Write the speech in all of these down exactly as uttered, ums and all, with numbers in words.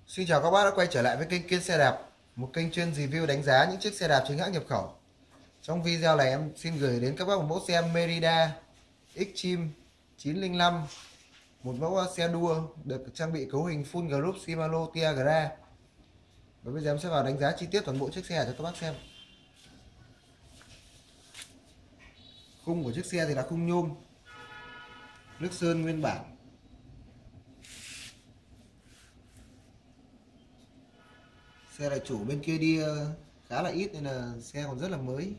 Xin chào các bác đã quay trở lại với kênh Kiên Xe Đạp, một kênh chuyên review đánh giá những chiếc xe đạp chính hãng nhập khẩu. Trong video này em xin gửi đến các bác một mẫu xe Merida Xtreme chín không năm, một mẫu xe đua được trang bị cấu hình full group Shimano Tiagra. Và bây giờ em sẽ vào đánh giá chi tiết toàn bộ chiếc xe cho các bác xem. Khung của chiếc xe thì là khung nhôm, nước sơn nguyên bản. Xe là chủ bên kia đi khá là ít nên là xe còn rất là mới.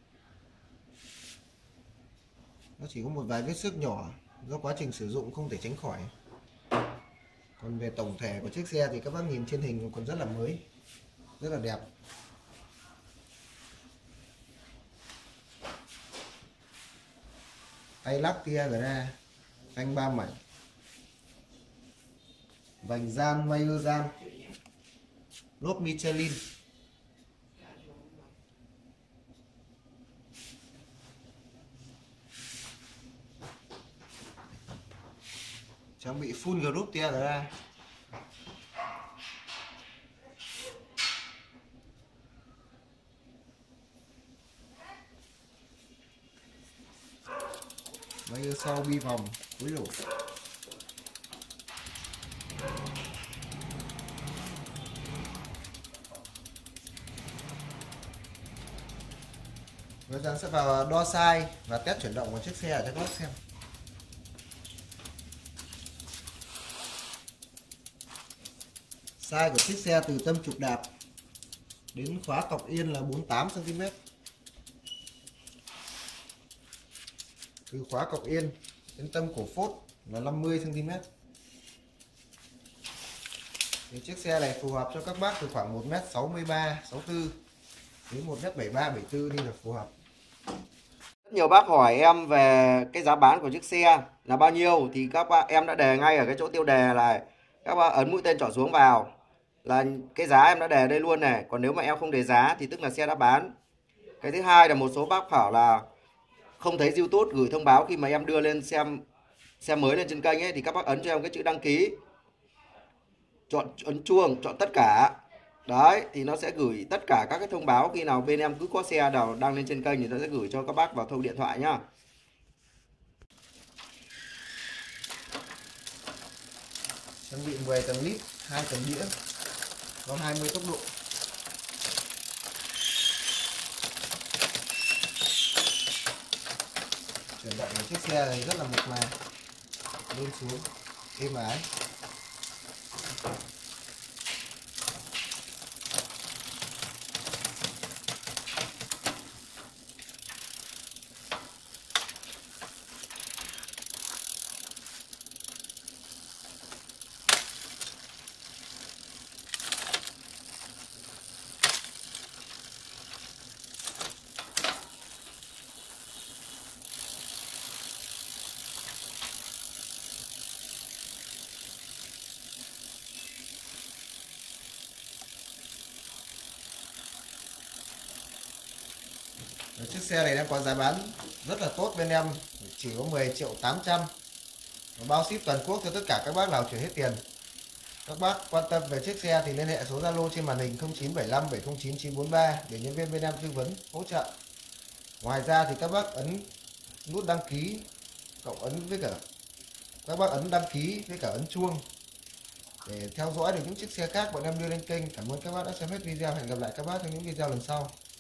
Nó chỉ có một vài vết xước nhỏ do quá trình sử dụng không thể tránh khỏi. Còn về tổng thể của chiếc xe thì các bác nhìn trên hình còn rất là mới, rất là đẹp. Tay lắc Tiagra, phanh ba mảnh, vành gian Mayer gian, lốp Michelin. Trang bị full group Tiagra. Mayer sau bi vòng, khối đổ. Bây giờ sẽ vào đo size và test chuyển động của chiếc xe cho các bác xem. Size của chiếc xe từ tâm trục đạp đến khóa cọc yên là bốn mươi tám xăng ti mét. Từ khóa cọc yên đến tâm cổ phốt là năm mươi xăng ti mét. Thì chiếc xe này phù hợp cho các bác từ khoảng một mét sáu mươi ba, sáu mươi tư đến một mét bảy mươi ba, bảy mươi tư đi là phù hợp. Rất nhiều bác hỏi em về cái giá bán của chiếc xe là bao nhiêu thì các bác em đã đề ngay ở cái chỗ tiêu đề này. Các bác ấn mũi tên trỏ xuống vào là cái giá em đã đề đây luôn này. Còn nếu mà em không đề giá thì tức là xe đã bán. Cái thứ hai là một số bác bảo là không thấy YouTube gửi thông báo khi mà em đưa lên xem xe mới lên trên kênh ấy, thì các bác ấn cho em cái chữ đăng ký, chọn ấn chuông, chọn tất cả. Đấy thì nó sẽ gửi tất cả các cái thông báo khi nào bên em cứ có xe nào đăng lên trên kênh thì nó sẽ gửi cho các bác vào thông điện thoại nhá. Trang bị mười tầng lít, hai tầng đĩa, có hai mươi tốc độ. Chuyển động của chiếc xe này rất là mượt mà, lên xuống êm ái. Chiếc xe này đang có giá bán rất là tốt bên em, chỉ có mười triệu tám trăm, bao ship toàn quốc cho tất cả các bác nào chuyển hết tiền. Các bác quan tâm về chiếc xe thì liên hệ số Zalo trên màn hình không chín bảy năm bảy không chín chín bốn ba để nhân viên bên em tư vấn hỗ trợ. Ngoài ra thì các bác ấn nút đăng ký cộng ấn với cả các bác ấn đăng ký với cả ấn chuông để theo dõi được những chiếc xe khác bọn em đưa lên kênh. Cảm ơn các bác đã xem hết video, hẹn gặp lại các bác trong những video lần sau.